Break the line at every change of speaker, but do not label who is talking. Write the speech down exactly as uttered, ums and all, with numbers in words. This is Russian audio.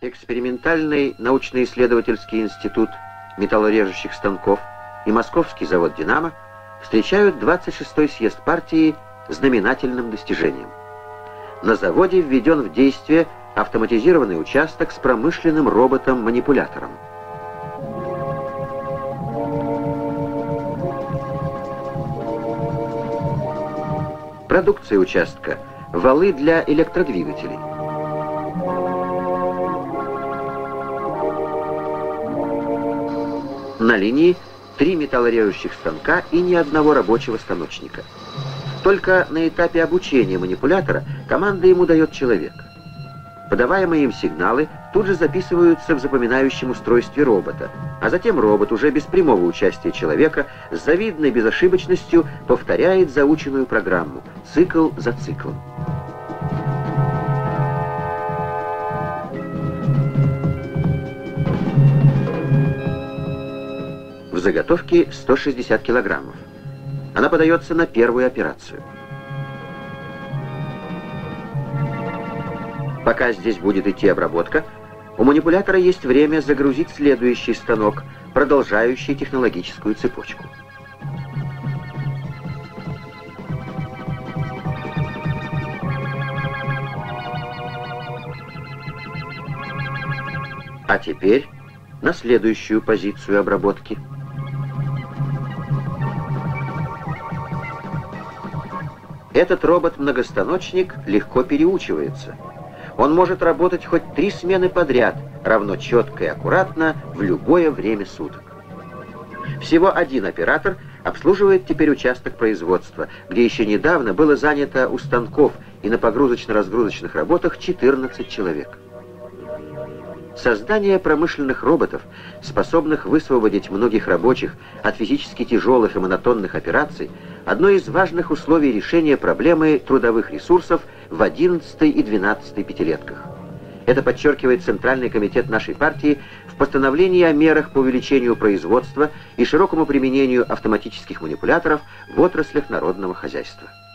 Экспериментальный научно-исследовательский институт металлорежущих станков и Московский завод «Динамо» встречают двадцать шестой съезд партии знаменательным достижением. На заводе введен в действие автоматизированный участок с промышленным роботом-манипулятором. Продукция участка – валы для электродвигателей. На линии три металлорежущих станка и ни одного рабочего станочника. Только на этапе обучения манипулятора команда ему дает человек. Подаваемые им сигналы тут же записываются в запоминающем устройстве робота, а затем робот уже без прямого участия человека с завидной безошибочностью повторяет заученную программу, цикл за циклом. В заготовке сто шестьдесят килограммов. Она подается на первую операцию. Пока здесь будет идти обработка, у манипулятора есть время загрузить следующий станок, продолжающий технологическую цепочку. А теперь на следующую позицию обработки. Этот робот-многостаночник легко переучивается. Он может работать хоть три смены подряд, равно четко и аккуратно, в любое время суток. Всего один оператор обслуживает теперь участок производства, где еще недавно было занято у станков и на погрузочно-разгрузочных работах четырнадцать человек. Создание промышленных роботов, способных высвободить многих рабочих от физически тяжелых и монотонных операций, одно из важных условий решения проблемы трудовых ресурсов в одиннадцатой и двенадцатой пятилетках. Это подчеркивает Центральный комитет нашей партии в постановлении о мерах по увеличению производства и широкому применению автоматических манипуляторов в отраслях народного хозяйства.